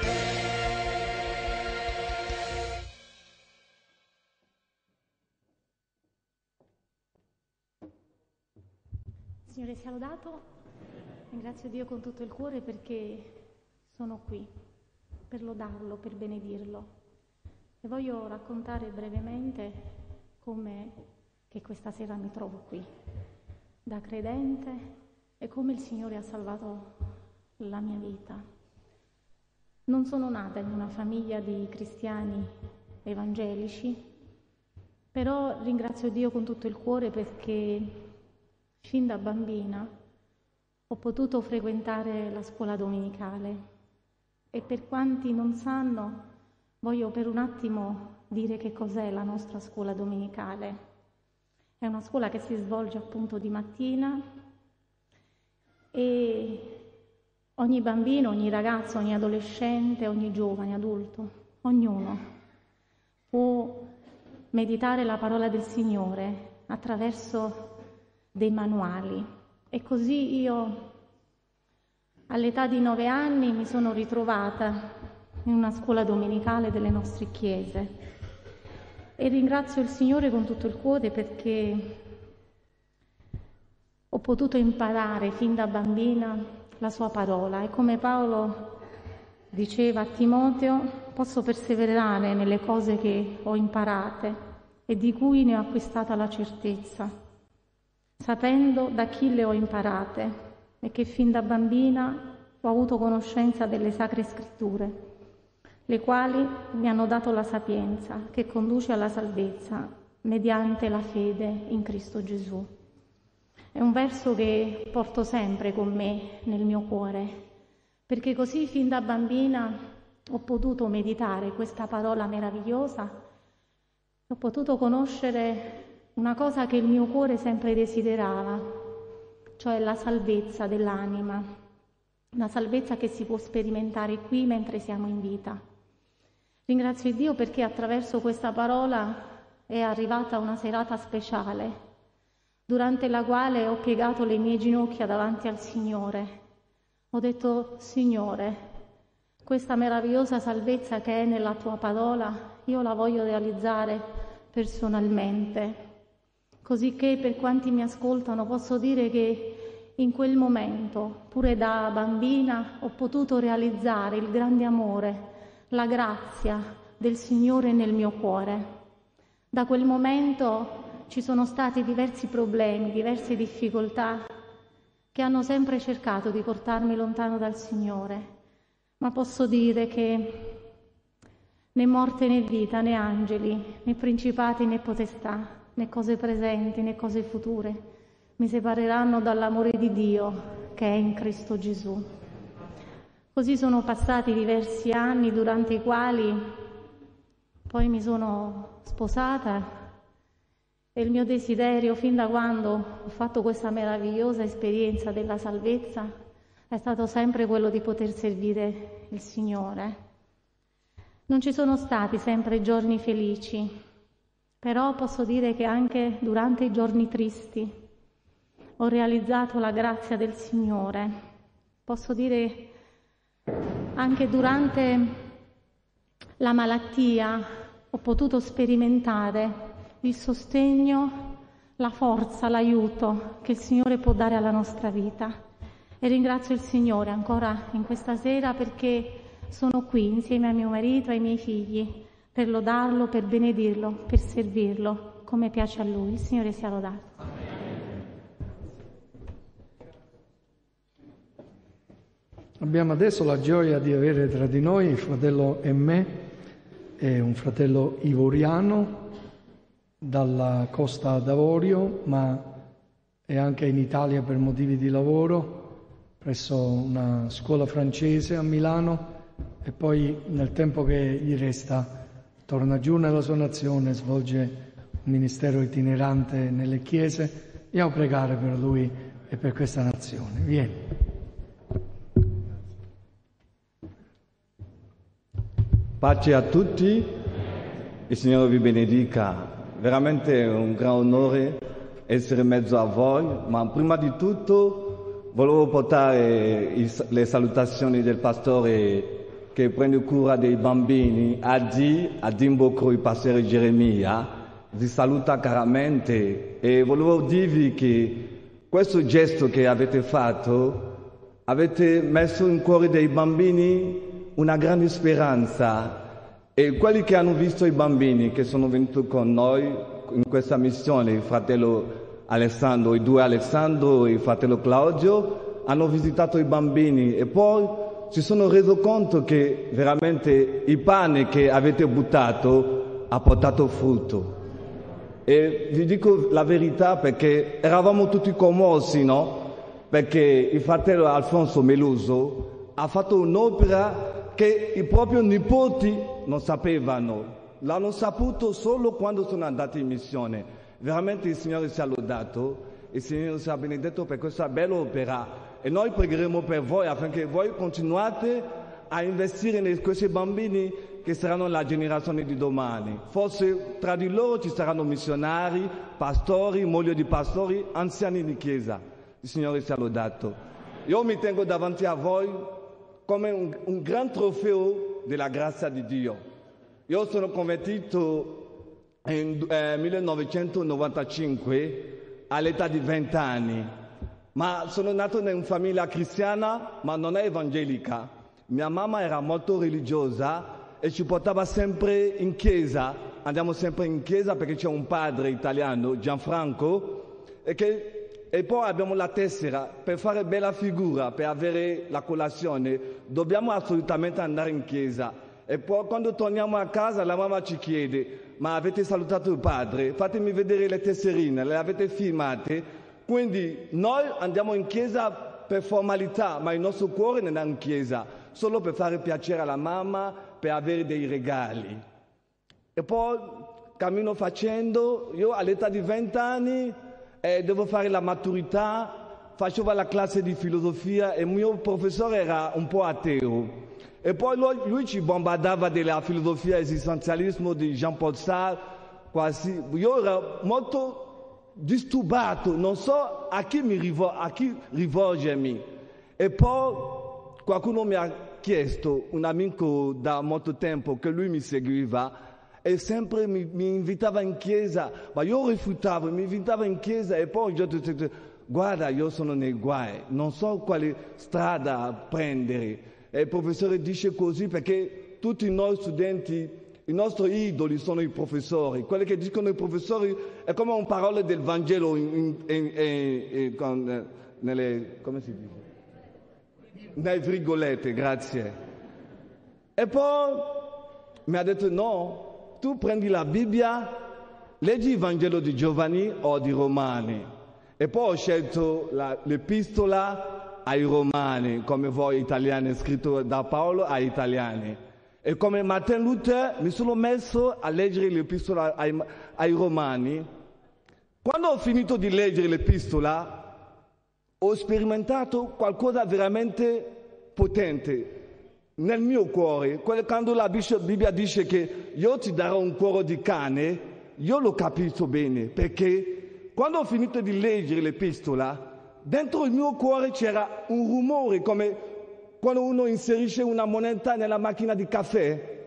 Signore sia lodato, ringrazio Dio con tutto il cuore perché sono qui per lodarlo, per benedirlo. E voglio raccontare brevemente come che questa sera mi trovo qui, da credente, e come il Signore ha salvato la mia vita. Non sono nata in una famiglia di cristiani evangelici, però ringrazio Dio con tutto il cuore perché fin da bambina ho potuto frequentare la scuola domenicale e per quanti non sanno voglio per un attimo dire che cos'è la nostra scuola domenicale. È una scuola che si svolge appunto di mattina e ogni bambino, ogni ragazzo, ogni adolescente, ogni giovane, adulto, ognuno può meditare la parola del Signore attraverso dei manuali. E così io all'età di 9 anni mi sono ritrovata in una scuola domenicale delle nostre chiese e ringrazio il Signore con tutto il cuore perché ho potuto imparare fin da bambina la sua parola e come Paolo diceva a Timoteo posso perseverare nelle cose che ho imparate e di cui ne ho acquistata la certezza, sapendo da chi le ho imparate e che fin da bambina ho avuto conoscenza delle Sacre Scritture, le quali mi hanno dato la sapienza che conduce alla salvezza mediante la fede in Cristo Gesù. È un verso che porto sempre con me nel mio cuore, perché così fin da bambina ho potuto meditare questa parola meravigliosa, ho potuto conoscere una cosa che il mio cuore sempre desiderava, cioè la salvezza dell'anima, una salvezza che si può sperimentare qui mentre siamo in vita. Ringrazio Dio perché attraverso questa parola è arrivata una serata speciale, durante la quale ho piegato le mie ginocchia davanti al Signore. Ho detto: Signore, questa meravigliosa salvezza che è nella tua parola, io la voglio realizzare personalmente. Così che per quanti mi ascoltano posso dire che in quel momento, pure da bambina, ho potuto realizzare il grande amore, la grazia del Signore nel mio cuore. Da quel momento ci sono stati diversi problemi, diverse difficoltà che hanno sempre cercato di portarmi lontano dal Signore, ma posso dire che né morte né vita, né angeli, né principati né potestà, né cose presenti né cose future mi separeranno dall'amore di Dio che è in Cristo Gesù. Così sono passati diversi anni durante i quali poi mi sono sposata e il mio desiderio fin da quando ho fatto questa meravigliosa esperienza della salvezza è stato sempre quello di poter servire il Signore. Non ci sono stati sempre giorni felici, però posso dire che anche durante i giorni tristi ho realizzato la grazia del Signore. Posso dire anche durante la malattia ho potuto sperimentare il sostegno, la forza, l'aiuto che il Signore può dare alla nostra vita. E ringrazio il Signore ancora in questa sera perché sono qui insieme a mio marito e ai miei figli per lodarlo, per benedirlo, per servirlo come piace a Lui. Il Signore sia lodato. Abbiamo adesso la gioia di avere tra di noi il fratello Emmè, è un fratello ivoriano dalla Costa d'Avorio, ma è anche in Italia per motivi di lavoro, presso una scuola francese a Milano, e poi nel tempo che gli resta torna giù nella sua nazione, svolge un ministero itinerante nelle chiese. Andiamo a pregare per lui e per questa nazione. Vieni. Pace a tutti, il Signore vi benedica. Veramente è un gran onore essere in mezzo a voi, ma prima di tutto volevo portare le salutazioni del pastore che prende cura dei bambini, a Dimbocro, il pastore Geremia, vi saluta caramente e volevo dirvi che questo gesto che avete fatto, avete messo in cuore dei bambini una grande speranza e quelli che hanno visto i bambini che sono venuti con noi in questa missione, il fratello Alessandro, i due Alessandro e il fratello Claudio, hanno visitato i bambini e poi si sono reso conto che veramente il pane che avete buttato ha portato frutto. E vi dico la verità perché eravamo tutti commossi, no? Perché il fratello Alfonso Meluso ha fatto un'opera che i propri nipoti non sapevano. L'hanno saputo solo quando sono andati in missione. Veramente il Signore sia lodato, il Signore sia benedetto per questa bella opera. E noi pregheremo per voi affinché voi continuate a investire in questi bambini che saranno la generazione di domani. Forse tra di loro ci saranno missionari, pastori, mogli di pastori, anziani di chiesa. Il Signore sia lodato. Io mi tengo davanti a voi come un gran trofeo della grazia di Dio. Io sono convertito nel 1995 all'età di 20 anni, ma sono nato in una famiglia cristiana, ma non è evangelica. Mia mamma era molto religiosa e ci portava sempre in chiesa, andiamo sempre in chiesa perché c'è un padre italiano, Gianfranco, e poi abbiamo la tessera, per fare bella figura, per avere la colazione, dobbiamo assolutamente andare in chiesa. E poi quando torniamo a casa la mamma ci chiede, ma avete salutato il padre? Fatemi vedere le tesserine, le avete filmate? Quindi noi andiamo in chiesa per formalità, ma il nostro cuore non è in chiesa, solo per fare piacere alla mamma, per avere dei regali. E poi, cammino facendo, io all'età di 20 anni devo fare la maturità, facevo la classe di filosofia e il mio professore era un po' ateo. E poi lui ci bombardava della filosofia esistenzialismo di Jean-Paul Sartre, quasi. Io ero molto disturbato, non so a chi rivolgermi. E poi qualcuno mi ha chiesto, un amico da molto tempo che lui mi seguiva e sempre mi invitava in chiesa, ma io rifiutavo, mi invitava in chiesa e poi io ho detto, guarda, io sono nei guai, non so quale strada prendere. E il professore dice così perché tutti noi studenti, i nostri idoli sono i professori, quelli che dicono i professori è come un parole del Vangelo nelle, come si dice? Nei virgolette, grazie. E poi mi ha detto no, tu prendi la Bibbia, leggi il Vangelo di Giovanni o di Romani. E poi ho scelto l'epistola ai Romani, come voi italiani, scritto da Paolo ai italiani. E come Martin Luther mi sono messo a leggere l'epistola ai Romani. Quando ho finito di leggere l'epistola, ho sperimentato qualcosa veramente potente nel mio cuore. Quando la Bibbia dice che io ti darò un cuore di cane, io lo capisco bene, perché quando ho finito di leggere l'epistola, dentro il mio cuore c'era un rumore, come quando uno inserisce una moneta nella macchina di caffè.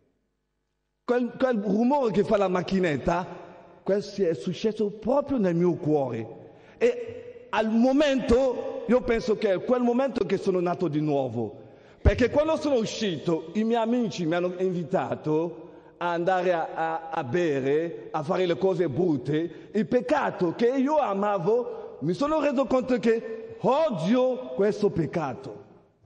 Quel rumore che fa la macchinetta, questo è successo proprio nel mio cuore. E al momento, io penso che è quel momento che sono nato di nuovo, perché quando sono uscito i miei amici mi hanno invitato a andare a bere, a fare le cose brutte, il peccato che io amavo, mi sono reso conto che odio questo peccato.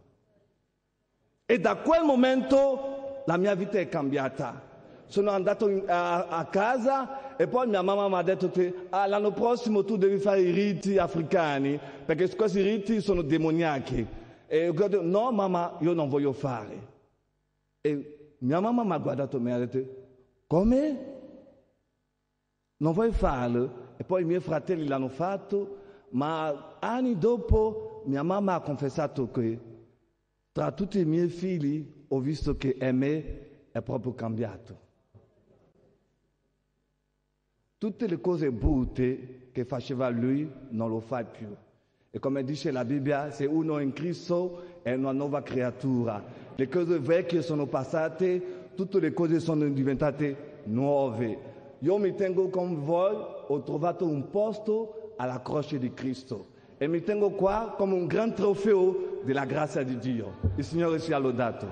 E da quel momento la mia vita è cambiata. Sono andato a casa e poi mia mamma mi ha detto che l'anno prossimo tu devi fare i riti africani, perché questi riti sono demoniaci. E io ho detto, no mamma, io non voglio fare. E mia mamma mi ha guardato e mi ha detto, come? Non vuoi farlo? E poi i miei fratelli l'hanno fatto, ma anni dopo mia mamma ha confessato che tra tutti i miei figli ho visto che me è proprio cambiato. Tutte le cose brutte che faceva lui non lo fa più. E come dice la Bibbia, se uno è in Cristo è una nuova creatura. Le cose vecchie sono passate, tutte le cose sono diventate nuove. Io mi tengo con voi, ho trovato un posto alla croce di Cristo e mi tengo qua come un gran trofeo della grazia di Dio. Il Signore sia lodato.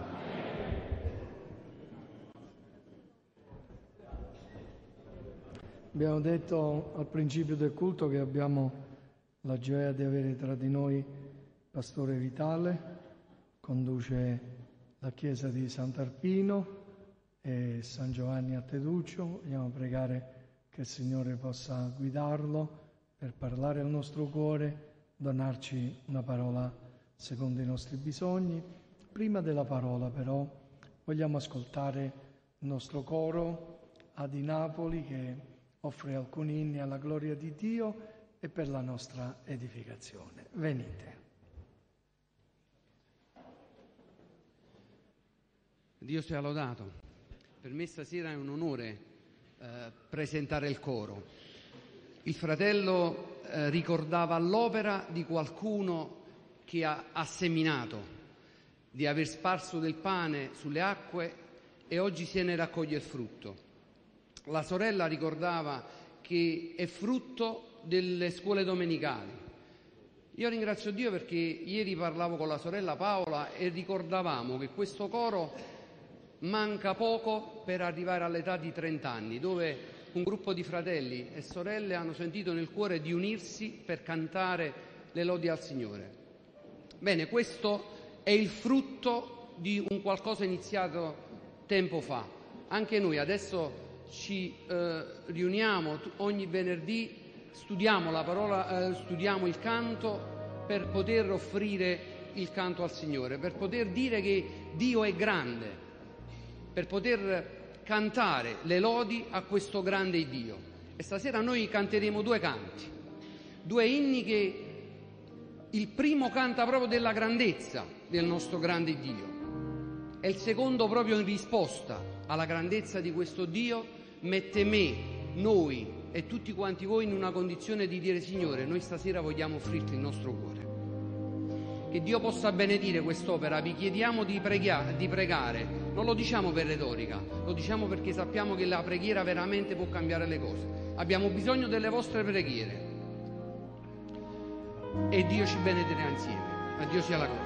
Abbiamo detto al principio del culto che abbiamo la gioia di avere tra di noi Pastore Vitale, conduce la chiesa di Sant'Arpino e San Giovanni a Teduccio. Vogliamo pregare che il Signore possa guidarlo per parlare al nostro cuore, donarci una parola secondo i nostri bisogni. Prima della parola però vogliamo ascoltare il nostro coro Adi Napoli che offre alcuni inni alla gloria di Dio e per la nostra edificazione. Venite. Dio sia lodato. Per me stasera è un onore presentare il coro. Il fratello ricordava l'opera di qualcuno che ha seminato, di aver sparso del pane sulle acque e oggi se ne raccoglie il frutto. La sorella ricordava che è frutto delle scuole domenicali. Io ringrazio Dio perché ieri parlavo con la sorella Paola e ricordavamo che questo coro manca poco per arrivare all'età di 30 anni, dove un gruppo di fratelli e sorelle hanno sentito nel cuore di unirsi per cantare le lodi al Signore. Bene, questo è il frutto di un qualcosa iniziato tempo fa. Anche noi adesso ci riuniamo ogni venerdì, studiamo la parola, studiamo il canto per poter offrire il canto al Signore, per poter dire che Dio è grande, per poter cantare le lodi a questo grande Dio. E stasera noi canteremo due canti, due inni che il primo canta proprio della grandezza del nostro grande Dio e il secondo proprio in risposta alla grandezza di questo Dio mette me, noi e tutti quanti voi in una condizione di dire: Signore, noi stasera vogliamo offrirti il nostro cuore. Che Dio possa benedire quest'opera. Vi chiediamo di pregare, non lo diciamo per retorica, lo diciamo perché sappiamo che la preghiera veramente può cambiare le cose. Abbiamo bisogno delle vostre preghiere e Dio ci benedirà insieme. A Dio sia la gloria.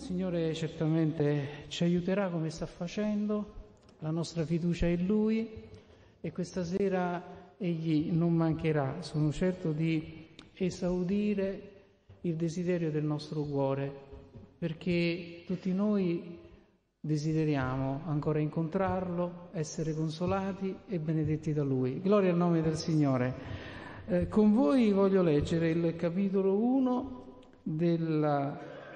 Signore certamente ci aiuterà come sta facendo, la nostra fiducia è in Lui e questa sera Egli non mancherà, sono certo, di esaudire il desiderio del nostro cuore, perché tutti noi desideriamo ancora incontrarlo, essere consolati e benedetti da Lui. Gloria al nome del Signore. Con voi voglio leggere il capitolo 1 del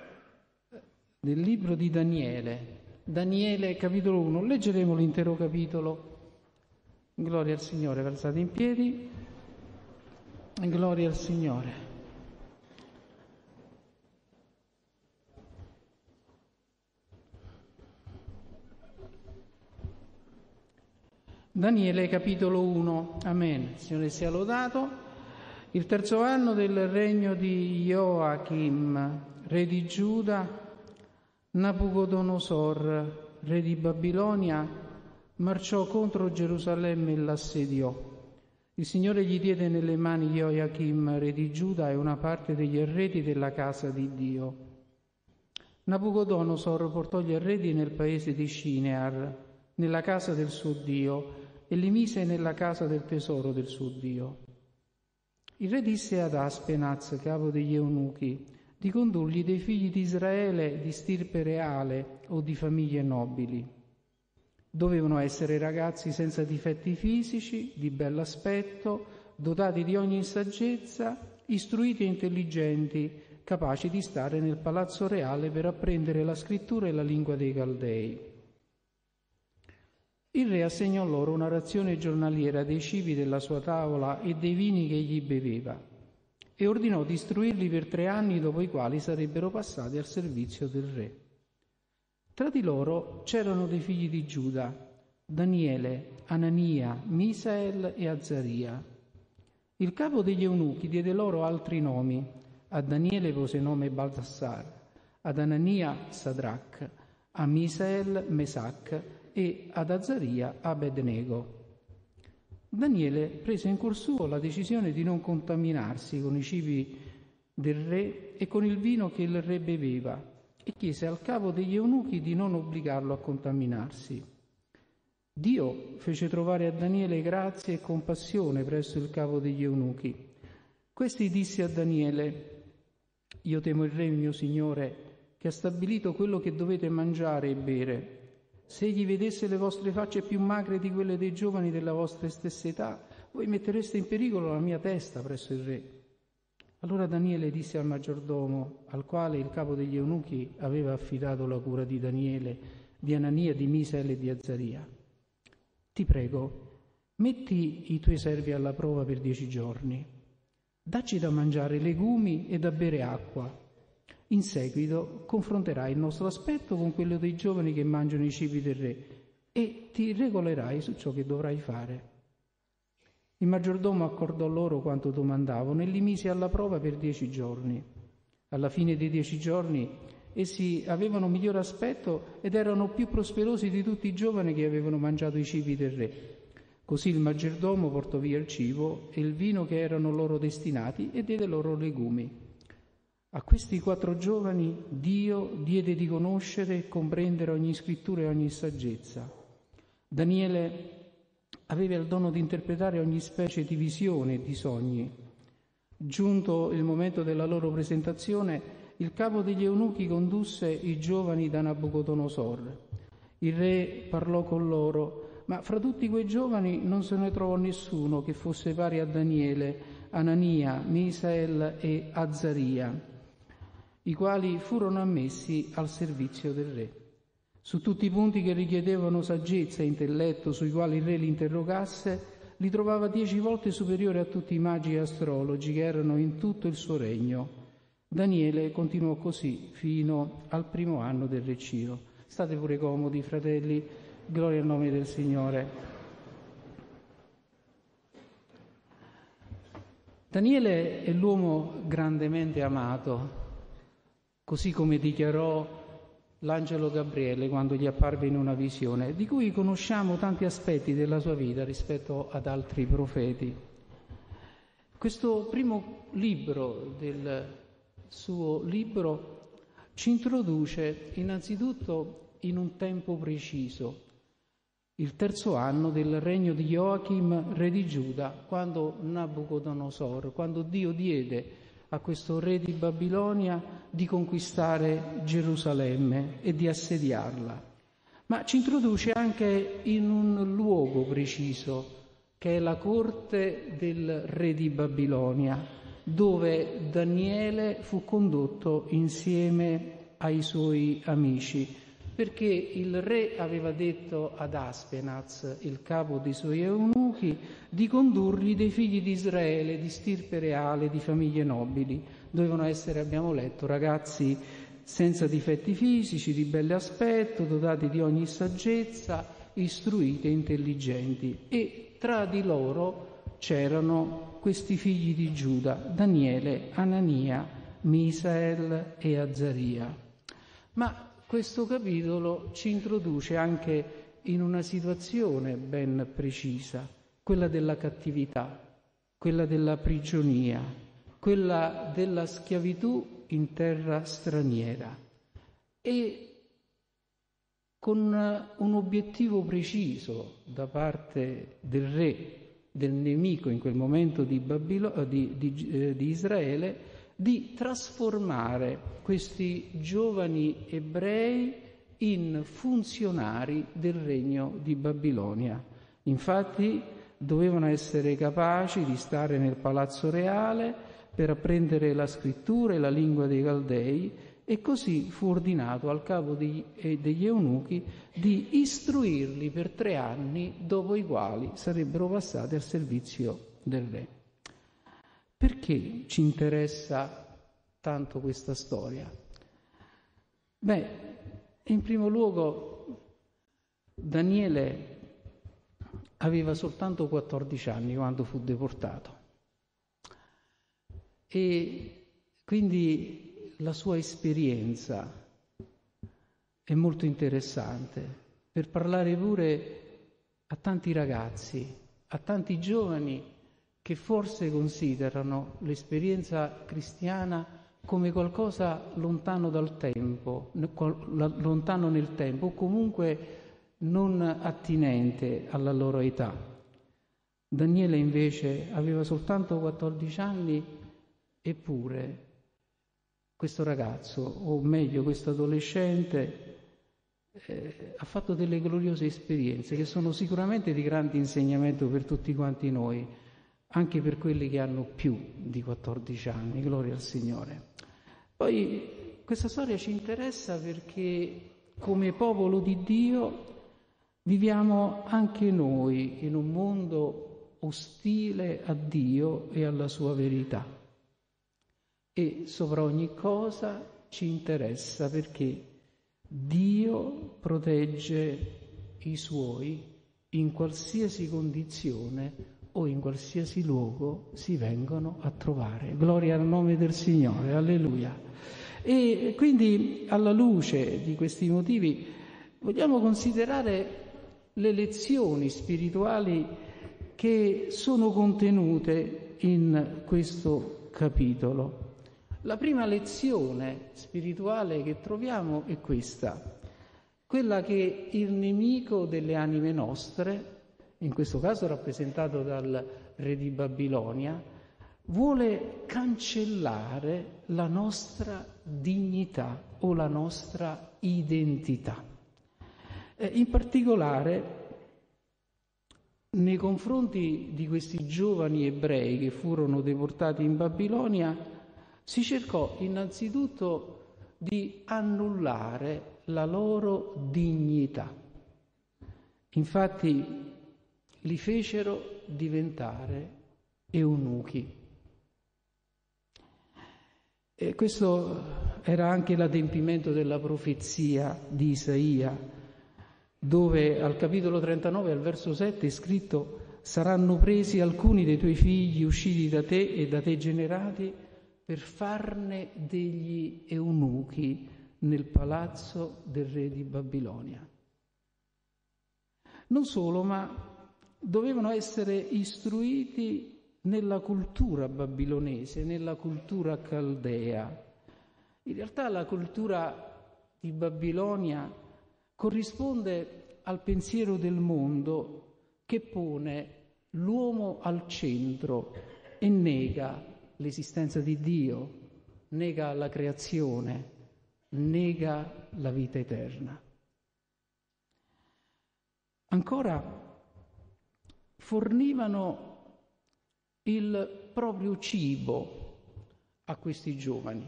libro di Daniele. Daniele, capitolo 1. Leggeremo l'intero capitolo. Gloria al Signore. Alzate in piedi. Gloria al Signore. Daniele capitolo 1, amen. Il Signore sia lodato. Il terzo anno del regno di Joachim, re di Giuda, Nabucodonosor, re di Babilonia, marciò contro Gerusalemme e l'assediò. Il Signore gli diede nelle mani Joachim, re di Giuda, e una parte degli arredi della casa di Dio. Nabucodonosor portò gli arredi nel paese di Shinear, nella casa del suo Dio, e li mise nella casa del tesoro del suo Dio. Il re disse ad Aspenaz, capo degli eunuchi, di condurgli dei figli di Israele di stirpe reale o di famiglie nobili. Dovevano essere ragazzi senza difetti fisici, di bell'aspetto, dotati di ogni saggezza, istruiti e intelligenti, capaci di stare nel palazzo reale per apprendere la scrittura e la lingua dei Caldei. Il re assegnò loro una razione giornaliera dei cibi della sua tavola e dei vini che egli beveva, e ordinò di istruirli per 3 anni, dopo i quali sarebbero passati al servizio del re. Tra di loro c'erano dei figli di Giuda, Daniele, Anania, Misael e Azaria. Il capo degli eunuchi diede loro altri nomi. A Daniele pose nome Baldassar, ad Anania Sadrach, a Misael Mesac e ad Azaria Abednego. Daniele prese in cuor suo la decisione di non contaminarsi con i cibi del re e con il vino che il re beveva, e chiese al capo degli eunuchi di non obbligarlo a contaminarsi. Dio fece trovare a Daniele grazia e compassione presso il capo degli eunuchi. Questi disse a Daniele: io temo il re, mio signore, che ha stabilito quello che dovete mangiare e bere. Se egli vedesse le vostre facce più magre di quelle dei giovani della vostra stessa età, voi mettereste in pericolo la mia testa presso il re. Allora Daniele disse al maggiordomo, al quale il capo degli eunuchi aveva affidato la cura di Daniele, di Anania, di Misael e di Azaria: ti prego, metti i tuoi servi alla prova per 10 giorni. Dacci da mangiare legumi e da bere acqua. In seguito confronterai il nostro aspetto con quello dei giovani che mangiano i cibi del re e ti regolerai su ciò che dovrai fare. Il maggiordomo accordò loro quanto domandavano e li mise alla prova per 10 giorni. Alla fine dei 10 giorni essi avevano miglior aspetto ed erano più prosperosi di tutti i giovani che avevano mangiato i cibi del re. Così il maggiordomo portò via il cibo e il vino che erano loro destinati e diede loro legumi. A questi 4 giovani Dio diede di conoscere e comprendere ogni scrittura e ogni saggezza. Daniele aveva il dono di interpretare ogni specie di visione e di sogni. Giunto il momento della loro presentazione, il capo degli eunuchi condusse i giovani da Nabucodonosor. Il re parlò con loro, ma fra tutti quei giovani non se ne trovò nessuno che fosse pari a Daniele, Anania, Misael e Azaria, i quali furono ammessi al servizio del re. Su tutti i punti che richiedevano saggezza e intelletto, sui quali il re li interrogasse, li trovava 10 volte superiori a tutti i magi e astrologi che erano in tutto il suo regno. Daniele continuò così fino al 1° anno del re Ciro. State pure comodi, fratelli, gloria al nome del Signore. Daniele è l'uomo grandemente amato, così come dichiarò l'angelo Gabriele quando gli apparve in una visione, di cui conosciamo tanti aspetti della sua vita rispetto ad altri profeti. Questo primo libro del suo libro ci introduce innanzitutto in un tempo preciso, il 3° anno del regno di Joachim, re di Giuda, quando Nabucodonosor, quando Dio diede a questo re di Babilonia di conquistare Gerusalemme e di assediarla. Ma ci introduce anche in un luogo preciso, che è la corte del re di Babilonia, dove Daniele fu condotto insieme ai suoi amici, perché il re aveva detto ad Aspenaz, il capo dei suoi eunuchi, di condurgli dei figli di Israele, di stirpe reale, di famiglie nobili. Dovevano essere, abbiamo letto, ragazzi senza difetti fisici, di bell'aspetto, dotati di ogni saggezza, istruiti e intelligenti. E tra di loro c'erano questi figli di Giuda, Daniele, Anania, Misael e Azaria. Ma questo capitolo ci introduce anche in una situazione ben precisa, quella della cattività, quella della prigionia, quella della schiavitù in terra straniera, e con un obiettivo preciso da parte del re, del nemico in quel momento di Israele, di trasformare questi giovani ebrei in funzionari del regno di Babilonia. Infatti dovevano essere capaci di stare nel palazzo reale per apprendere la scrittura e la lingua dei Caldei, e così fu ordinato al capo degli eunuchi di istruirli per 3 anni, dopo i quali sarebbero passati al servizio del re. Perché ci interessa tanto questa storia? Beh, in primo luogo Daniele aveva soltanto 14 anni quando fu deportato, e quindi la sua esperienza è molto interessante per parlare pure a tanti ragazzi, a tanti giovani che forse considerano l'esperienza cristiana come qualcosa lontano dal tempo, lontano nel tempo, o comunque non attinente alla loro età. Daniele invece aveva soltanto 14 anni, eppure questo ragazzo, o meglio questo adolescente, ha fatto delle gloriose esperienze che sono sicuramente di grande insegnamento per tutti quanti noi, anche per quelli che hanno più di 14 anni, gloria al Signore. Poi questa storia ci interessa perché come popolo di Dio viviamo anche noi in un mondo ostile a Dio e alla sua verità, e sopra ogni cosa ci interessa perché Dio protegge i suoi in qualsiasi condizione o in qualsiasi luogo si vengono a trovare. Gloria al nome del Signore, alleluia. E quindi alla luce di questi motivi vogliamo considerare le lezioni spirituali che sono contenute in questo capitolo. La prima lezione spirituale che troviamo è questa, quella che il nemico delle anime nostre, in questo caso rappresentato dal re di Babilonia, vuole cancellare la nostra dignità o la nostra identità. In particolare, nei confronti di questi giovani ebrei che furono deportati in Babilonia, si cercò innanzitutto di annullare la loro dignità. Infatti li fecero diventare eunuchi. E questo era anche l'adempimento della profezia di Isaia, dove al capitolo 39, al verso 7 è scritto: saranno presi alcuni dei tuoi figli usciti da te e da te generati per farne degli eunuchi nel palazzo del re di Babilonia. Non solo, ma dovevano essere istruiti nella cultura babilonese, nella cultura caldea, In realtà la cultura di Babilonia corrisponde al pensiero del mondo che pone l'uomo al centro e nega l'esistenza di Dio, nega la creazione, nega la vita eterna. Ancora fornivano il proprio cibo a questi giovani.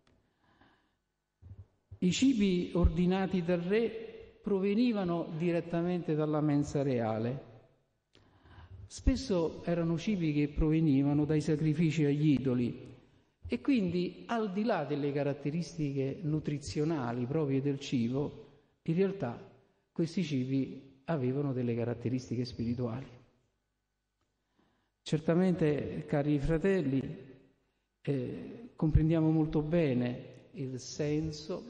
I cibi ordinati dal re provenivano direttamente dalla mensa reale. Spesso erano cibi che provenivano dai sacrifici agli idoli e quindi, al di là delle caratteristiche nutrizionali proprie del cibo, in realtà questi cibi avevano delle caratteristiche spirituali. Certamente, cari fratelli, comprendiamo molto bene il senso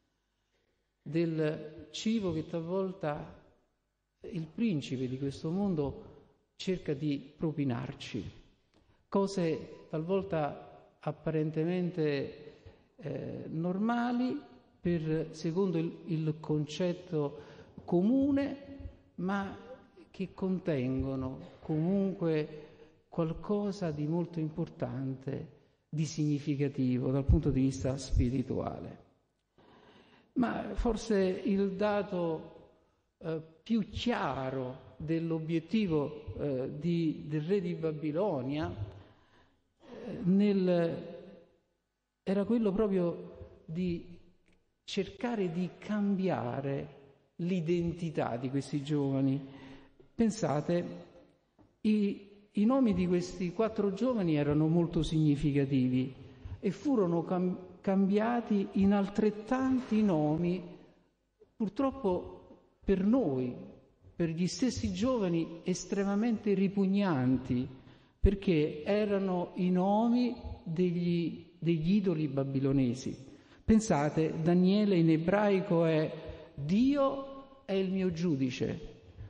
del cibo che talvolta il principe di questo mondo cerca di propinarci, cose talvolta apparentemente normali secondo il concetto comune, ma che contengono comunque qualcosa di molto importante, di significativo dal punto di vista spirituale. Ma forse il dato più chiaro dell'obiettivo del re di Babilonia era quello proprio di cercare di cambiare l'identità di questi giovani. Pensate, i nomi di questi 4 giovani erano molto significativi e furono cambiati in altrettanti nomi, purtroppo per noi, per gli stessi giovani, estremamente ripugnanti, perché erano i nomi degli idoli babilonesi. Pensate, Daniele in ebraico è Dio è il mio giudice.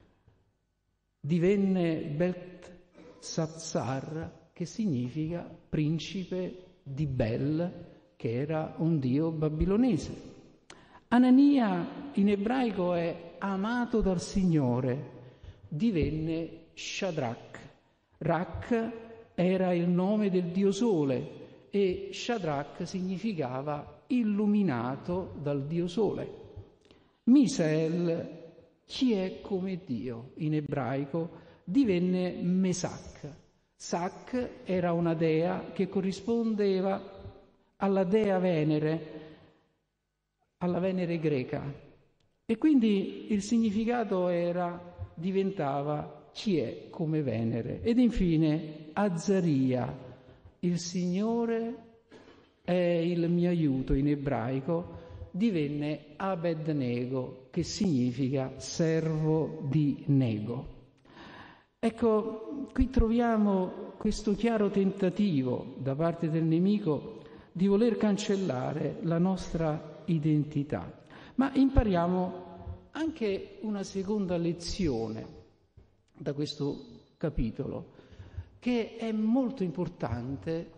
Divenne Beltsazzar, che significa principe di Bel, che era un dio babilonese. Anania in ebraico è amato dal Signore, divenne Shadrach. Rak era il nome del dio sole e Shadrach significava illuminato dal dio sole. Misael, chi è come Dio in ebraico, divenne Mesach. Sach era una dea che corrispondeva alla dea Venere, alla Venere greca, e quindi il significato diventava chi è come Venere. Ed infine Azzaria, il Signore è il mio aiuto in ebraico, divenne Abednego, che significa servo di Nego. Ecco, qui troviamo questo chiaro tentativo da parte del nemico di voler cancellare la nostra identità. Ma impariamo anche una seconda lezione da questo capitolo, che è molto importante,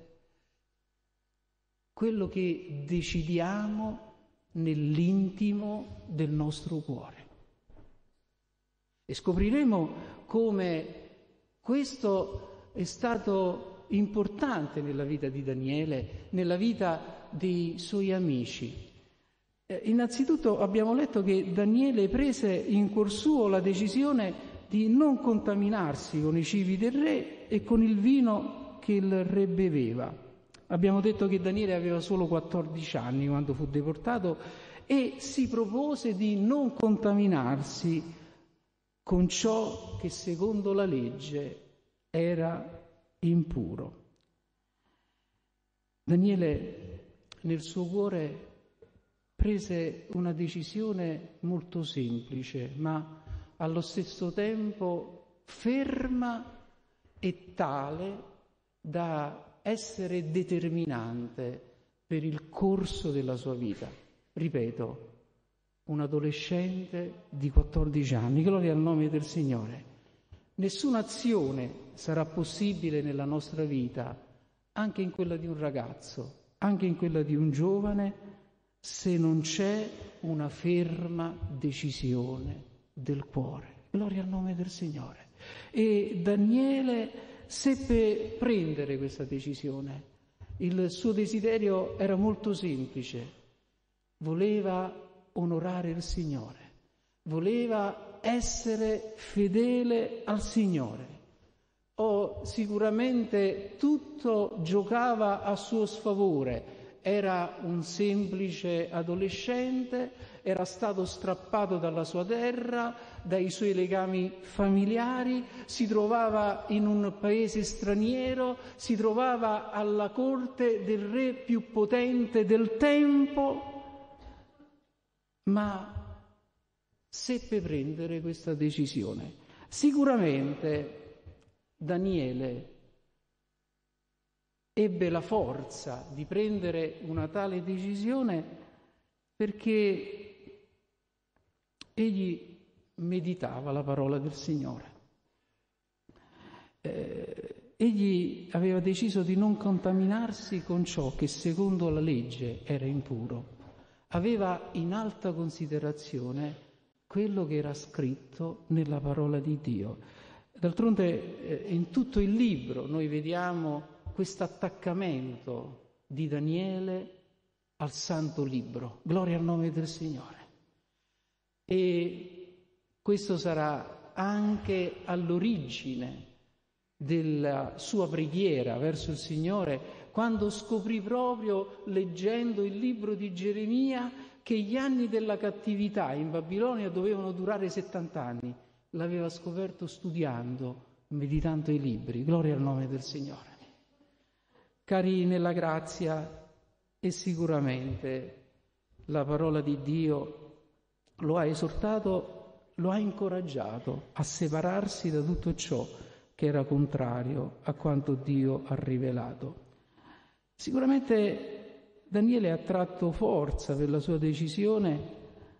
quello che decidiamo nell'intimo del nostro cuore. E scopriremo come questo è stato importante nella vita di Daniele, nella vita dei suoi amici. Innanzitutto abbiamo letto che Daniele prese in cuor suo la decisione di non contaminarsi con i cibi del re e con il vino che il re beveva. Abbiamo detto che Daniele aveva solo 14 anni quando fu deportato e si propose di non contaminarsi con ciò che secondo la legge era impuro. Daniele nel suo cuore prese una decisione molto semplice, ma allo stesso tempo ferma e tale da essere determinante per il corso della sua vita. Ripeto, un adolescente di 14 anni, gloria al nome del Signore. Nessuna azione sarà possibile nella nostra vita, anche in quella di un ragazzo, anche in quella di un giovane, se non c'è una ferma decisione del cuore. Gloria al nome del Signore. E Daniele seppe prendere questa decisione. Il suo desiderio era molto semplice. Voleva onorare il Signore. Voleva essere fedele al Signore. Sicuramente tutto giocava a suo sfavore. Era un semplice adolescente, era stato strappato dalla sua terra, dai suoi legami familiari, si trovava in un paese straniero, si trovava alla corte del re più potente del tempo, ma seppe prendere questa decisione. Sicuramente Daniele ebbe la forza di prendere una tale decisione perché egli meditava la parola del Signore. Egli aveva deciso di non contaminarsi con ciò che secondo la legge era impuro. Aveva in alta considerazione quello che era scritto nella parola di Dio. D'altronde in tutto il libro noi vediamo questo attaccamento di Daniele al Santo Libro. Gloria al nome del Signore. E questo sarà anche all'origine della sua preghiera verso il Signore, quando scoprì proprio, leggendo il libro di Geremia, che gli anni della cattività in Babilonia dovevano durare 70 anni. L'aveva scoperto studiando, meditando i libri. Gloria al nome del Signore. Cari nella grazia, e sicuramente la parola di Dio lo ha esortato, lo ha incoraggiato a separarsi da tutto ciò che era contrario a quanto Dio ha rivelato. Sicuramente Daniele ha tratto forza per la sua decisione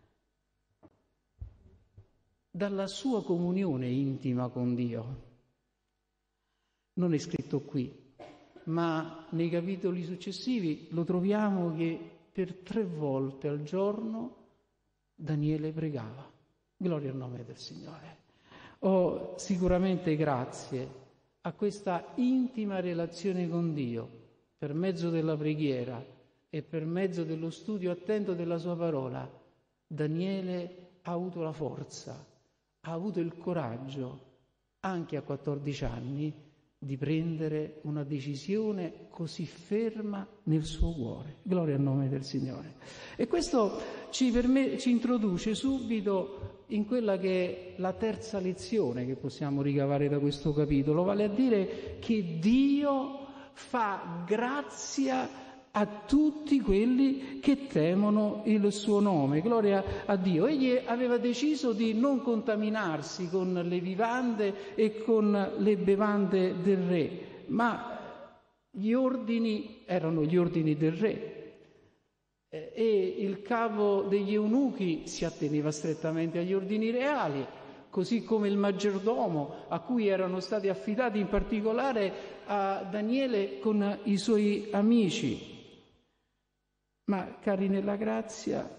dalla sua comunione intima con Dio. Non è scritto qui, ma nei capitoli successivi lo troviamo che per 3 volte al giorno Daniele pregava. Gloria al nome del Signore. Sicuramente grazie a questa intima relazione con Dio, per mezzo della preghiera e per mezzo dello studio attento della sua parola, Daniele ha avuto la forza, ha avuto il coraggio, anche a 14 anni, di prendere una decisione così ferma nel suo cuore. Gloria al nome del Signore. E questo ci introduce subito in quella che è la terza lezione che possiamo ricavare da questo capitolo, vale a dire che Dio fa grazia a tutti quelli che temono il suo nome. Gloria a Dio. Egli aveva deciso di non contaminarsi con le vivande e con le bevande del re, ma gli ordini erano gli ordini del re. E il capo degli eunuchi si atteneva strettamente agli ordini reali, così come il maggiordomo, a cui erano stati affidati in particolare a Daniele con i suoi amici. Ma cari nella grazia,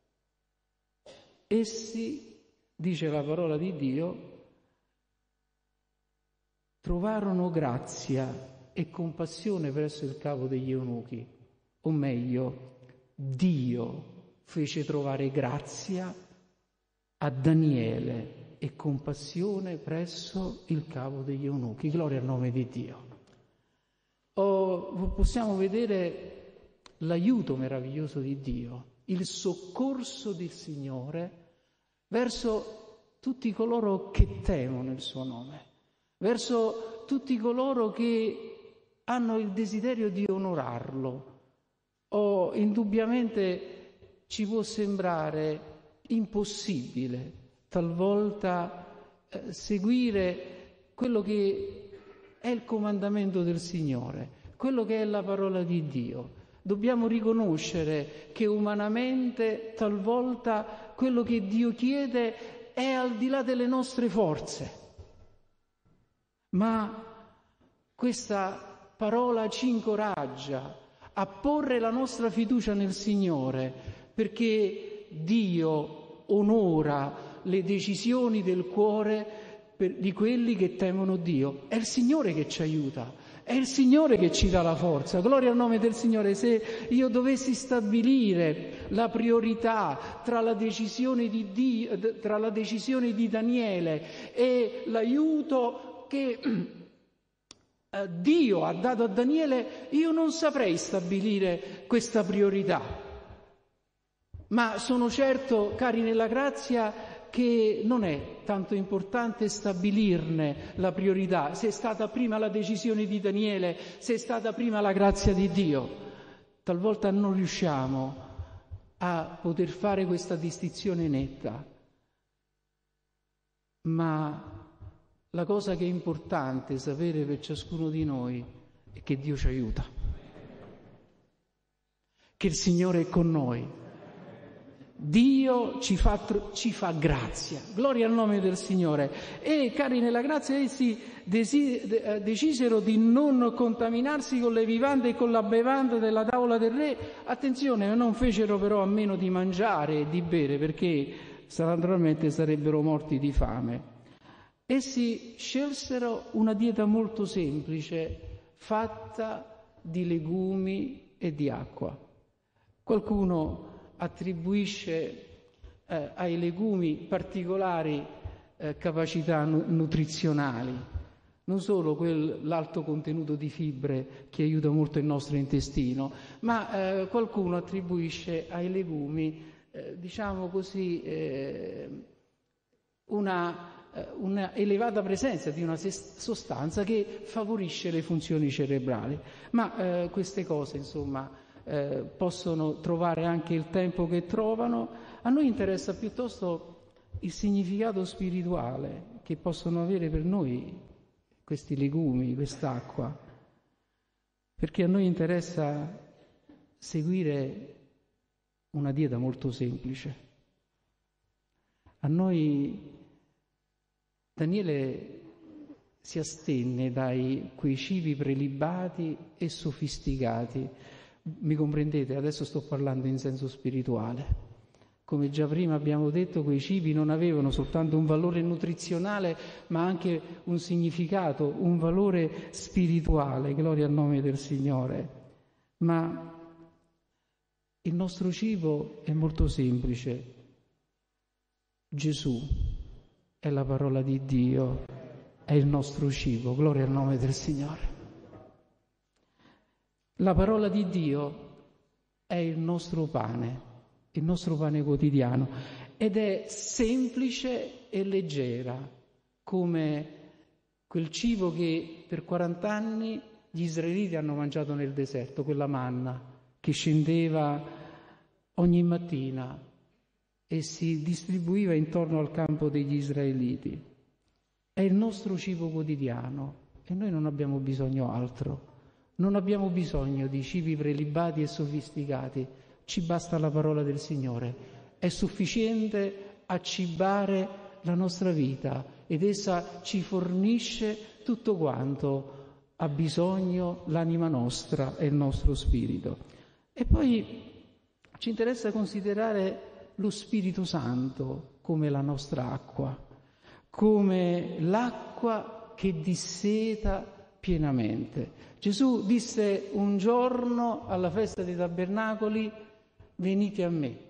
essi, dice la parola di Dio, trovarono grazia e compassione presso il capo degli eunuchi, o meglio, Dio fece trovare grazia a Daniele e compassione presso il capo degli eunuchi. Gloria al nome di Dio. Possiamo vedere l'aiuto meraviglioso di Dio, il soccorso del Signore verso tutti coloro che temono il suo nome, verso tutti coloro che hanno il desiderio di onorarlo. Indubbiamente ci può sembrare impossibile talvolta seguire quello che è il comandamento del Signore, quello che è la parola di Dio. Dobbiamo riconoscere che umanamente talvolta quello che Dio chiede è al di là delle nostre forze, ma questa parola ci incoraggia a porre la nostra fiducia nel Signore, perché Dio onora le decisioni del cuore di quelli che temono Dio. È il Signore che ci aiuta, è il Signore che ci dà la forza. Gloria al nome del Signore. Se io dovessi stabilire la priorità tra la decisione di Dio, tra la decisione di Daniele e l'aiuto che Dio ha dato a Daniele, io non saprei stabilire questa priorità. Ma sono certo, cari nella grazia, che non è tanto importante stabilirne la priorità, se è stata prima la decisione di Daniele, se è stata prima la grazia di Dio. Talvolta non riusciamo a poter fare questa distinzione netta, ma la cosa che è importante sapere per ciascuno di noi è che Dio ci aiuta, che il Signore è con noi. Dio ci fa grazia, gloria al nome del Signore. E cari nella grazia, essi decisero di non contaminarsi con le vivande e con la bevanda della tavola del re. Attenzione, non fecero però a meno di mangiare e di bere, perché naturalmente sarebbero morti di fame. Essi scelsero una dieta molto semplice, fatta di legumi e di acqua. Qualcuno attribuisce ai legumi particolari capacità nutrizionali, non solo l'alto contenuto di fibre che aiuta molto il nostro intestino, ma qualcuno attribuisce ai legumi, diciamo così, una elevata presenza di una sostanza che favorisce le funzioni cerebrali. Ma queste cose, insomma, possono trovare anche il tempo che trovano. A noi interessa piuttosto il significato spirituale che possono avere per noi questi legumi, quest'acqua, perché a noi interessa seguire una dieta molto semplice. A noi Daniele si astenne da quei cibi prelibati e sofisticati. Mi comprendete? Adesso sto parlando in senso spirituale. Come già prima abbiamo detto, quei cibi non avevano soltanto un valore nutrizionale, ma anche un significato, un valore spirituale, gloria al nome del Signore. Ma il nostro cibo è molto semplice. Gesù è la parola di Dio, è il nostro cibo, gloria al nome del Signore. La parola di Dio è il nostro pane quotidiano, ed è semplice e leggera, come quel cibo che per 40 anni gli israeliti hanno mangiato nel deserto, quella manna che scendeva ogni mattina e si distribuiva intorno al campo degli israeliti. È il nostro cibo quotidiano e noi non abbiamo bisogno altro. Non abbiamo bisogno di cibi prelibati e sofisticati, ci basta la parola del Signore. È sufficiente a cibare la nostra vita ed essa ci fornisce tutto quanto ha bisogno l'anima nostra e il nostro spirito. E poi ci interessa considerare lo Spirito Santo come la nostra acqua, come l'acqua che disseta pienamente. Gesù disse un giorno alla festa dei tabernacoli: venite a me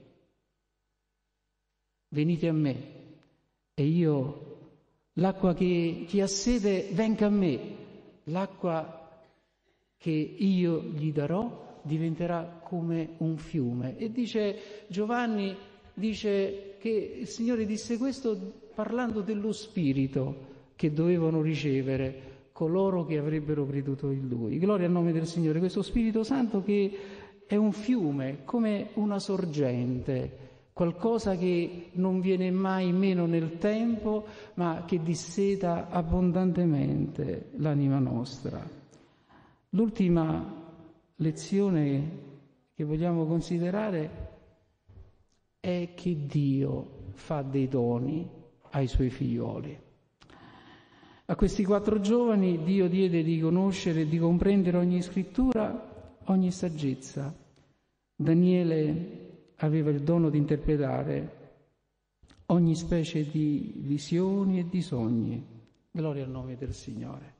e io, l'acqua che chi ha sete venga a me, l'acqua che io gli darò diventerà come un fiume. E dice Giovanni, dice che il Signore disse questo parlando dello Spirito che dovevano ricevere coloro che avrebbero creduto in Lui. Gloria al nome del Signore. Questo Spirito Santo che è un fiume, come una sorgente, qualcosa che non viene mai meno nel tempo, ma che disseta abbondantemente l'anima nostra. L'ultima lezione che vogliamo considerare è che Dio fa dei doni ai Suoi figlioli. A questi 4 giovani Dio diede di conoscere e di comprendere ogni scrittura ogni saggezza. Daniele aveva il dono di interpretare ogni specie di visioni e di sogni. Gloria al nome del Signore.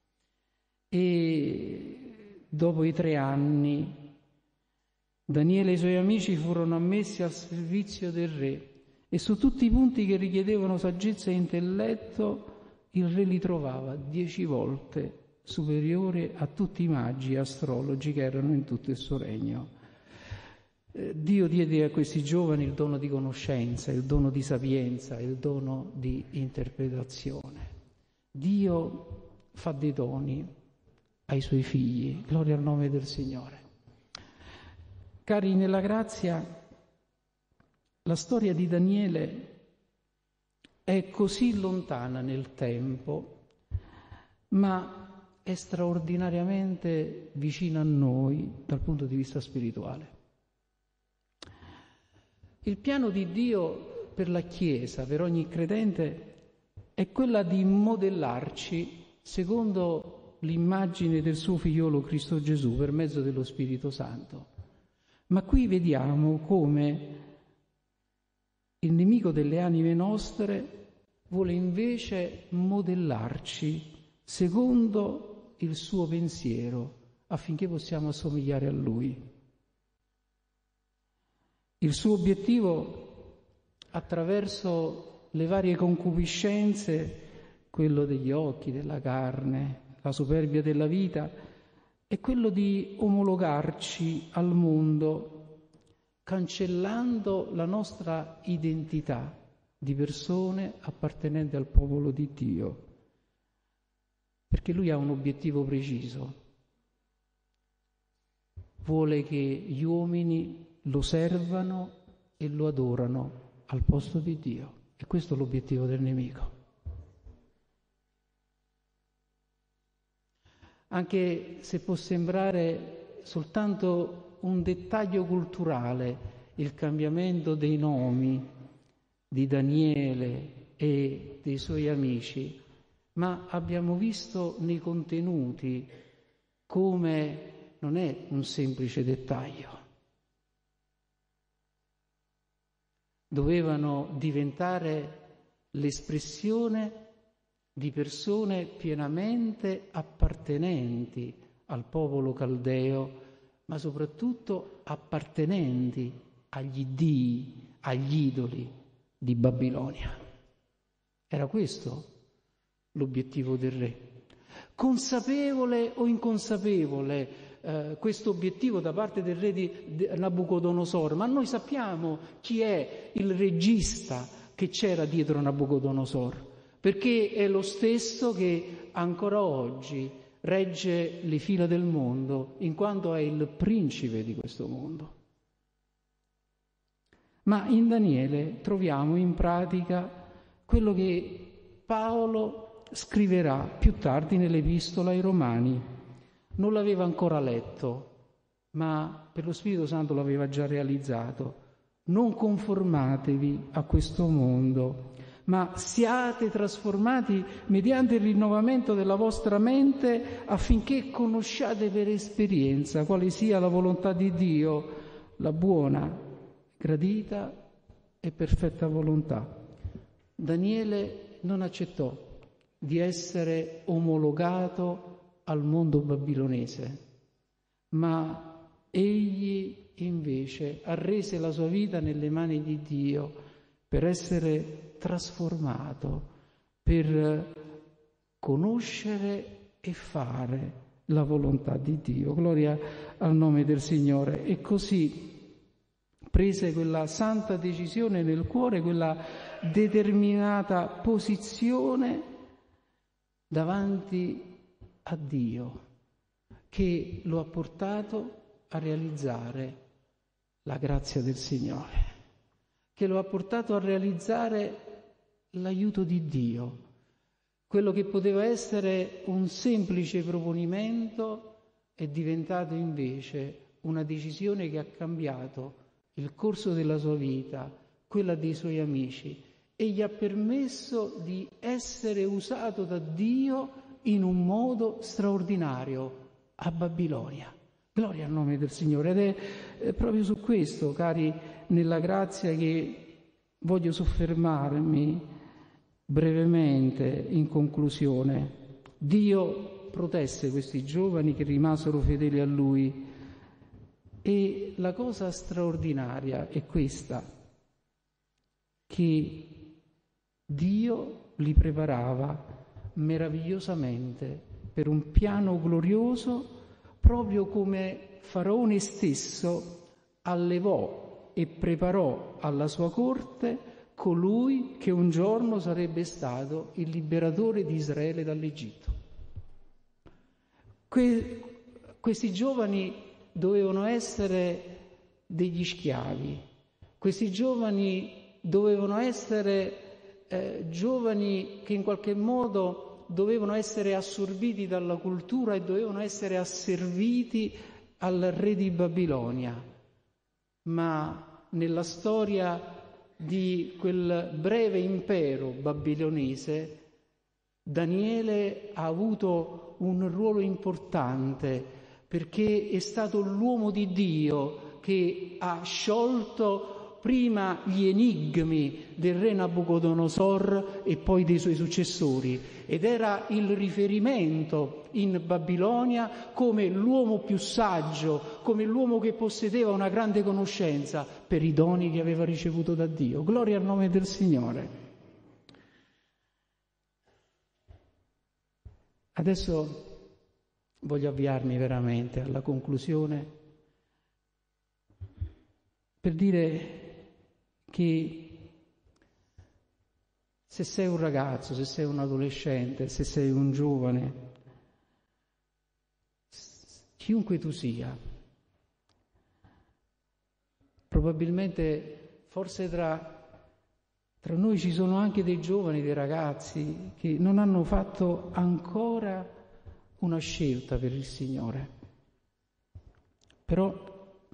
E dopo i 3 anni Daniele e i suoi amici furono ammessi al servizio del re e su tutti i punti che richiedevano saggezza e intelletto il re li trovava 10 volte superiore a tutti i magi e astrologi che erano in tutto il suo regno. Dio diede a questi giovani il dono di conoscenza, il dono di sapienza, il dono di interpretazione. Dio fa dei doni ai suoi figli. Gloria al nome del Signore. Cari, nella grazia, la storia di Daniele è così lontana nel tempo, ma è straordinariamente vicina a noi dal punto di vista spirituale. Il piano di Dio per la Chiesa, per ogni credente, è quella di modellarci secondo l'immagine del suo figliolo Cristo Gesù per mezzo dello Spirito Santo. Ma qui vediamo come il nemico delle anime nostre vuole invece modellarci secondo il suo pensiero affinché possiamo assomigliare a Lui. Il suo obiettivo, attraverso le varie concupiscenze, quello degli occhi, della carne, la superbia della vita, è quello di omologarci al mondo, cancellando la nostra identità di persone appartenenti al popolo di Dio, perché Lui ha un obiettivo preciso. Vuole che gli uomini lo servano e lo adorano al posto di Dio. E questo è l'obiettivo del nemico. Anche se può sembrare soltanto un dettaglio culturale il cambiamento dei nomi di Daniele e dei suoi amici, ma abbiamo visto nei contenuti come non è un semplice dettaglio. Dovevano diventare l'espressione di persone pienamente appartenenti al popolo caldeo, ma soprattutto appartenenti agli dii, agli idoli di Babilonia. Era questo l'obiettivo del re. Consapevole o inconsapevole questo obiettivo da parte del re di Nabucodonosor, ma noi sappiamo chi è il regista che c'era dietro Nabucodonosor, perché è lo stesso che ancora oggi regge le fila del mondo, in quanto è il principe di questo mondo. Ma in Daniele troviamo in pratica quello che Paolo scriverà più tardi nell'Epistola ai Romani. Non l'aveva ancora letto, ma per lo Spirito Santo l'aveva già realizzato. Non conformatevi a questo mondo, ma siate trasformati mediante il rinnovamento della vostra mente affinché conosciate per esperienza quale sia la volontà di Dio, la buona, gradita e perfetta volontà. Daniele non accettò di essere omologato al mondo babilonese, ma egli invece arrese la sua vita nelle mani di Dio per essere trasformato, per conoscere e fare la volontà di Dio. Gloria al nome del Signore. E così prese quella santa decisione nel cuore, quella determinata posizione davanti a Dio, che lo ha portato a realizzare la grazia del Signore, che lo ha portato a realizzare l'aiuto di Dio. Quello che poteva essere un semplice proponimento è diventato invece una decisione che ha cambiato il corso della sua vita, quella dei suoi amici, e gli ha permesso di essere usato da Dio in un modo straordinario a Babilonia, Gloria al nome del Signore. Ed è proprio su questo, cari, nella grazia, che voglio soffermarmi brevemente in conclusione. Dio protesse questi giovani che rimasero fedeli a Lui, e la cosa straordinaria è questa, che Dio li preparava meravigliosamente per un piano glorioso, proprio come Faraone stesso allevò e preparò alla sua corte colui che un giorno sarebbe stato il liberatore di Israele dall'Egitto. Questi giovani dovevano essere degli schiavi, questi giovani dovevano essere giovani che in qualche modo dovevano essere assorbiti dalla cultura e dovevano essere asserviti al re di Babilonia. Ma nella storia di quel breve impero babilonese, Daniele ha avuto un ruolo importante, perché è stato l'uomo di Dio che ha sciolto prima gli enigmi del re Nabucodonosor e poi dei suoi successori, ed era il riferimento in Babilonia come l'uomo più saggio, come l'uomo che possedeva una grande conoscenza per i doni che aveva ricevuto da Dio. Gloria al nome del Signore. Adesso voglio avviarmi veramente alla conclusione per dire che se sei un ragazzo, se sei un adolescente, se sei un giovane, chiunque tu sia, probabilmente forse tra noi ci sono anche dei giovani, dei ragazzi che non hanno fatto ancora una scelta per il Signore. Però,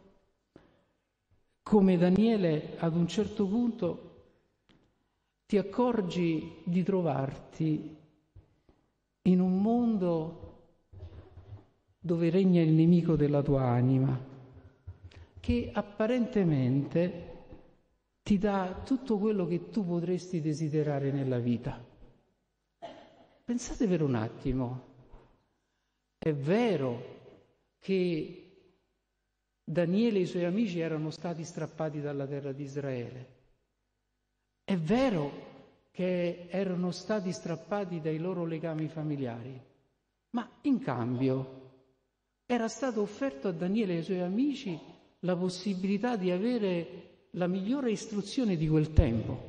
come Daniele, ad un certo punto ti accorgi di trovarti in un mondo dove regna il nemico della tua anima, che apparentemente ti dà tutto quello che tu potresti desiderare nella vita. Pensate per un attimo, è vero che Daniele e i suoi amici erano stati strappati dalla terra di Israele. È vero che erano stati strappati dai loro legami familiari, ma in cambio era stato offerto a Daniele e ai suoi amici la possibilità di avere la migliore istruzione di quel tempo.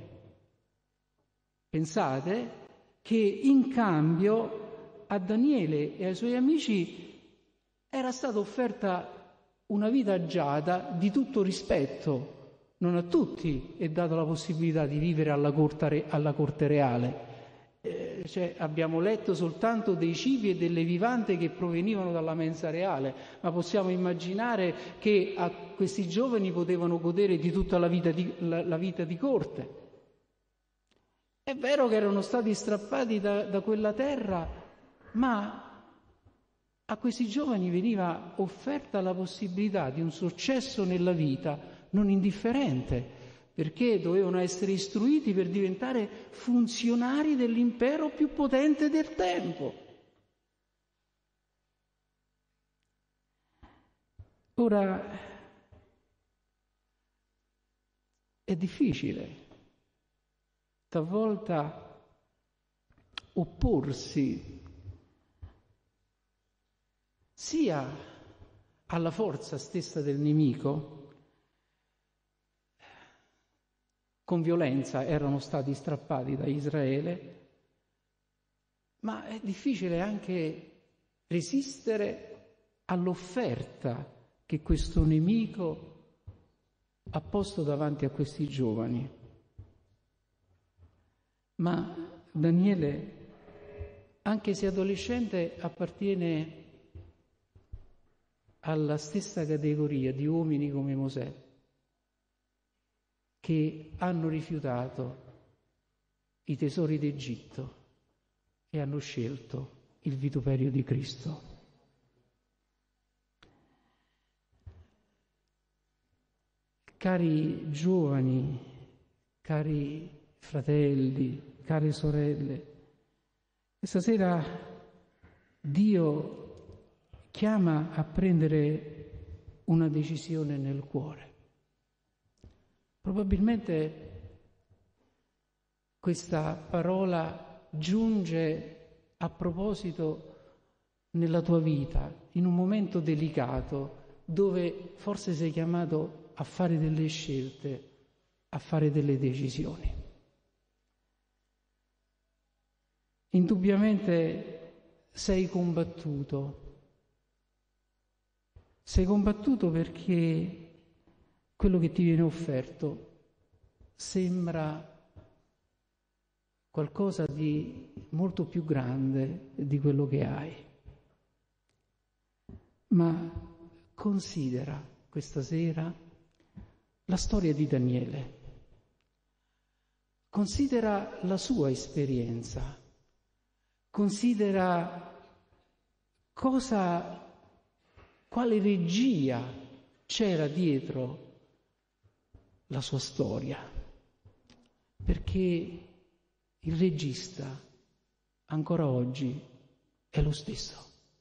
Pensate che in cambio a Daniele e ai suoi amici era stata offerta una vita agiata di tutto rispetto. Non a tutti è data la possibilità di vivere alla corte reale. Abbiamo letto soltanto dei cibi e delle vivande che provenivano dalla mensa reale, ma possiamo immaginare che a questi giovani potevano godere di tutta la vita di corte. È vero che erano stati strappati da quella terra, ma a questi giovani veniva offerta la possibilità di un successo nella vita non indifferente, perché dovevano essere istruiti per diventare funzionari dell'impero più potente del tempo. Ora, è difficile talvolta opporsi sia alla forza stessa del nemico. Con violenza erano stati strappati da Israele, ma è difficile anche resistere all'offerta che questo nemico ha posto davanti a questi giovani. Ma Daniele, anche se adolescente, appartiene alla stessa categoria di uomini come Mosè, che hanno rifiutato i tesori d'Egitto e hanno scelto il vituperio di Cristo. Cari giovani, cari fratelli, care sorelle, questa sera Dio chiama a prendere una decisione nel cuore. Probabilmente questa parola giunge a proposito nella tua vita, in un momento delicato, dove forse sei chiamato a fare delle scelte, a fare delle decisioni. Indubbiamente sei combattuto perché quello che ti viene offerto sembra qualcosa di molto più grande di quello che hai. Ma considera questa sera la storia di Daniele. Considera la sua esperienza. Considera quale regia c'era dietro la sua storia. Perché il regista ancora oggi è lo stesso.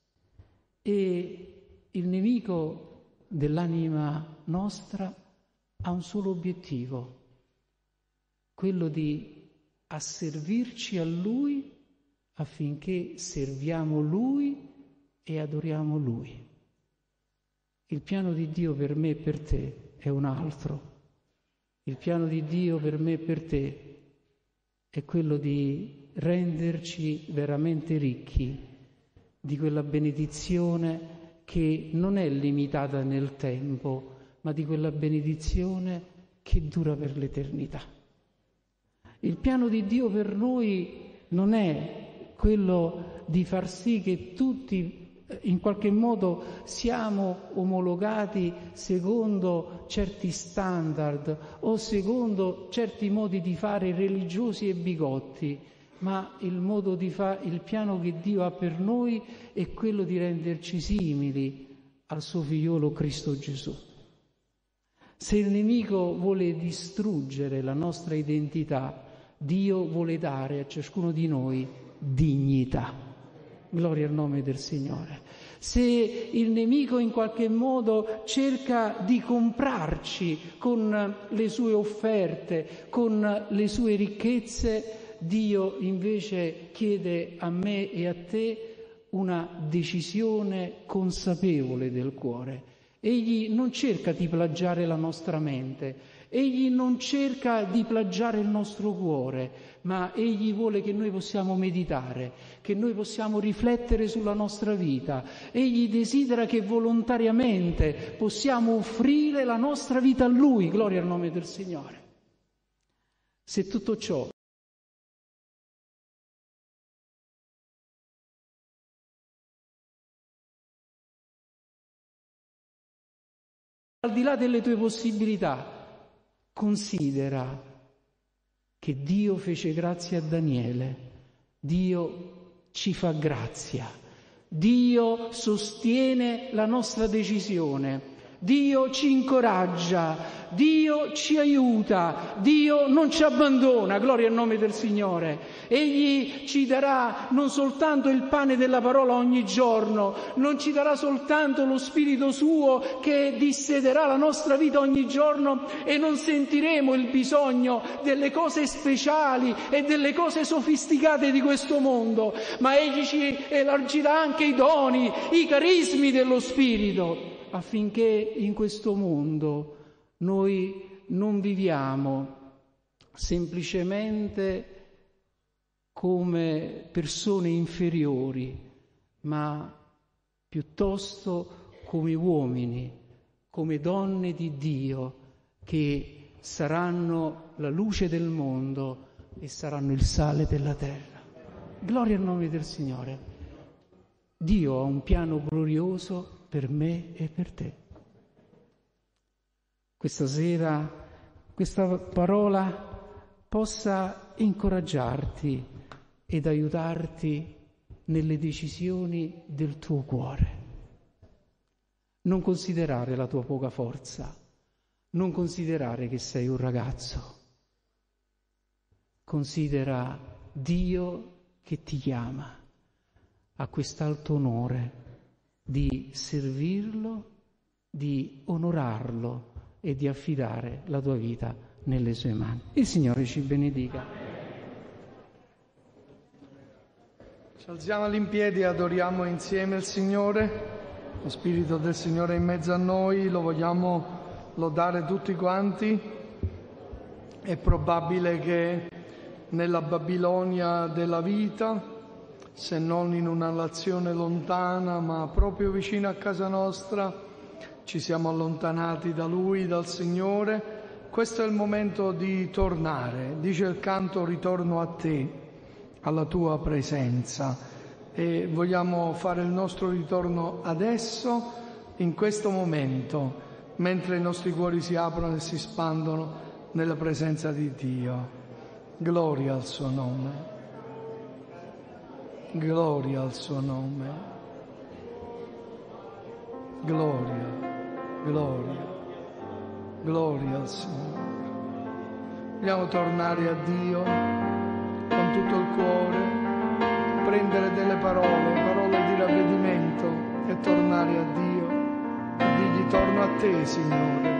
E il nemico dell'anima nostra ha un solo obiettivo, quello di asservirci a Lui affinché serviamo Lui e adoriamo Lui. Il piano di Dio per me e per te è un altro. Il piano di Dio per me e per te è quello di renderci veramente ricchi di quella benedizione che non è limitata nel tempo, ma di quella benedizione che dura per l'eternità. Il piano di Dio per noi non è quello di far sì che tutti in qualche modo siamo omologati secondo certi standard o secondo certi modi di fare religiosi e bigotti, ma il piano che Dio ha per noi è quello di renderci simili al suo figliolo Cristo Gesù. Se il nemico vuole distruggere la nostra identità, Dio vuole dare a ciascuno di noi dignità. Gloria al nome del Signore. Se il nemico in qualche modo cerca di comprarci con le sue offerte, con le sue ricchezze, Dio invece chiede a me e a te una decisione consapevole del cuore. Egli non cerca di plagiare la nostra mente, egli non cerca di plagiare il nostro cuore, ma egli vuole che noi possiamo meditare, che noi possiamo riflettere sulla nostra vita. Egli desidera che volontariamente possiamo offrire la nostra vita a Lui, gloria al nome del Signore. Se tutto ciò al di là delle tue possibilità, considera che Dio fece grazia a Daniele, Dio ci fa grazia, Dio sostiene la nostra decisione, Dio ci incoraggia, Dio ci aiuta, Dio non ci abbandona, gloria al nome del Signore. Egli ci darà non soltanto il pane della parola ogni giorno, non ci darà soltanto lo Spirito Suo che dissederà la nostra vita ogni giorno e non sentiremo il bisogno delle cose speciali e delle cose sofisticate di questo mondo, ma Egli ci elargirà anche i doni, i carismi dello Spirito, affinché in questo mondo noi non viviamo semplicemente come persone inferiori, ma piuttosto come uomini, come donne di Dio, che saranno la luce del mondo e saranno il sale della terra. Gloria al nome del Signore. Dio ha un piano glorioso per me e per te. Questa sera questa parola possa incoraggiarti ed aiutarti nelle decisioni del tuo cuore. Non considerare la tua poca forza, Non considerare che sei un ragazzo. Considera Dio che ti chiama a quest'alto onore di servirlo, di onorarlo e di affidare la tua vita nelle sue mani. Il Signore ci benedica. Ci alziamo in piedi e adoriamo insieme il Signore. Lo Spirito del Signore è in mezzo a noi, lo vogliamo lodare tutti quanti. È probabile che nella Babilonia della vita, se non in una nazione lontana, ma proprio vicino a casa nostra, ci siamo allontanati da Lui, dal Signore. Questo è il momento di tornare. Dice il canto: ritorno a te, alla tua presenza. E vogliamo fare il nostro ritorno adesso, in questo momento, mentre i nostri cuori si aprono e si espandono nella presenza di Dio. Gloria al suo nome. Gloria al suo nome. Gloria, gloria, gloria al Signore. Vogliamo tornare a Dio con tutto il cuore, prendere delle parole di ravvedimento e tornare a Dio e dirgli: torno a te, Signore.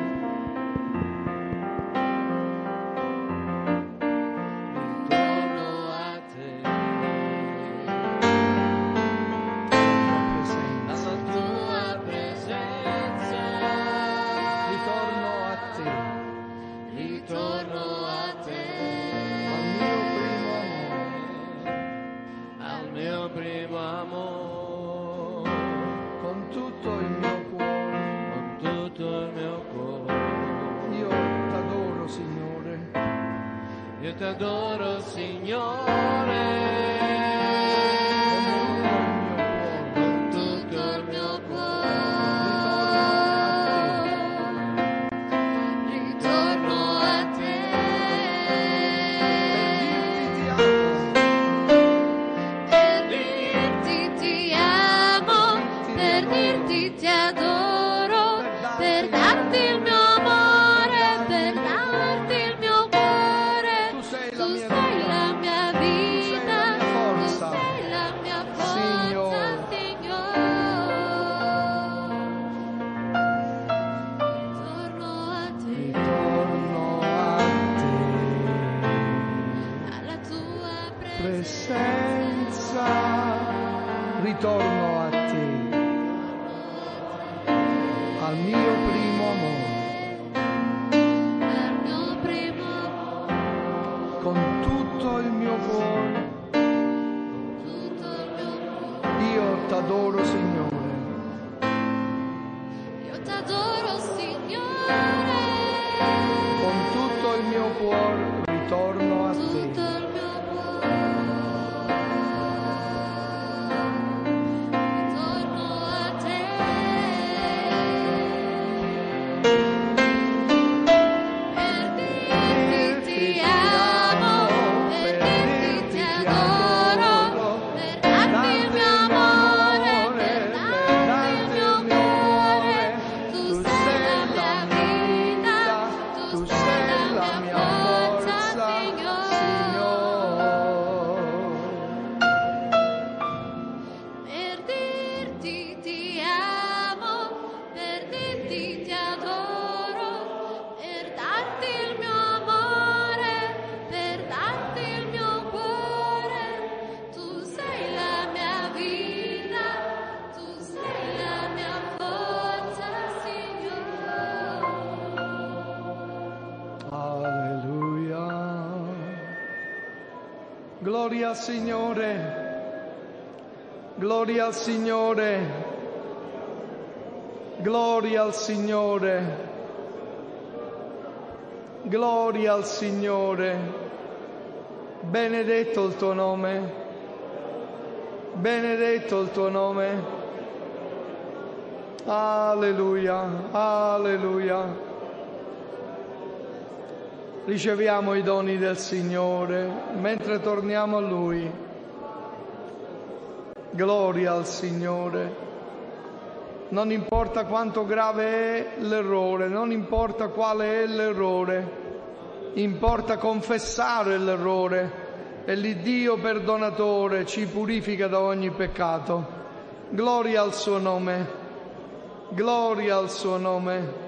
Ritorno a te, al mio primo amore, con tutto il mio cuore. Io t'adoro, Signore. Io t'adoro, Signore. Con tutto il mio cuore ritorno a te. Gloria al Signore, gloria al Signore, gloria al Signore, gloria al Signore. Benedetto il tuo nome, benedetto il tuo nome. Alleluia, alleluia. Riceviamo i doni del Signore mentre torniamo a Lui. Gloria al Signore. non importa quanto grave è l'errore, non importa quale è l'errore, importa confessare l'errore e l'Iddio perdonatore ci purifica da ogni peccato. Gloria al suo nome, gloria al suo nome.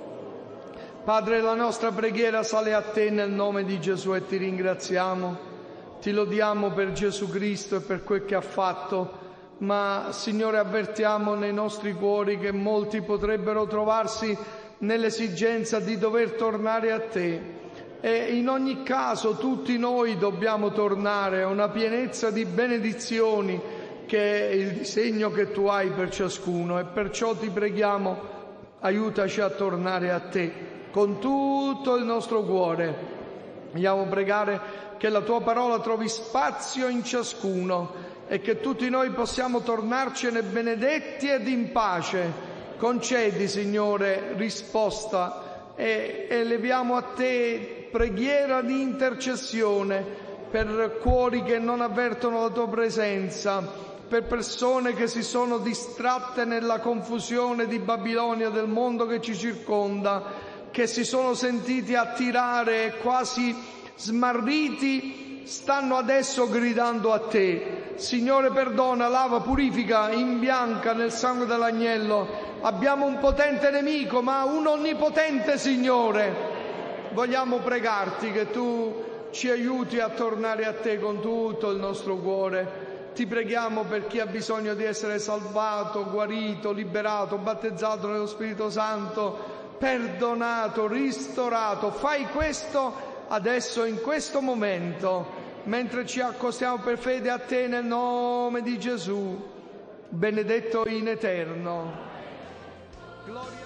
Padre, la nostra preghiera sale a te nel nome di Gesù e ti ringraziamo, ti lodiamo per Gesù Cristo e per quel che ha fatto, ma Signore avvertiamo nei nostri cuori che molti potrebbero trovarsi nell'esigenza di dover tornare a te e in ogni caso tutti noi dobbiamo tornare a una pienezza di benedizioni che è il disegno che tu hai per ciascuno e perciò ti preghiamo, aiutaci a tornare a te con tutto il nostro cuore. Vogliamo pregare che la tua parola trovi spazio in ciascuno e che tutti noi possiamo tornarcene benedetti ed in pace. Concedi, Signore, risposta e eleviamo a te preghiera di intercessione per cuori che non avvertono la tua presenza, per persone che si sono distratte nella confusione di Babilonia del mondo che ci circonda, che si sono sentiti attirare e quasi smarriti, stanno adesso gridando a te. Signore, perdona, lava, purifica, imbianca nel sangue dell'agnello. Abbiamo un potente nemico, ma un onnipotente Signore. Vogliamo pregarti che tu ci aiuti a tornare a te con tutto il nostro cuore. Ti preghiamo per chi ha bisogno di essere salvato, guarito, liberato, battezzato nello Spirito Santo, perdonato, ristorato. Fai questo adesso, in questo momento, mentre ci accostiamo per fede a te nel nome di Gesù, benedetto in eterno. Gloria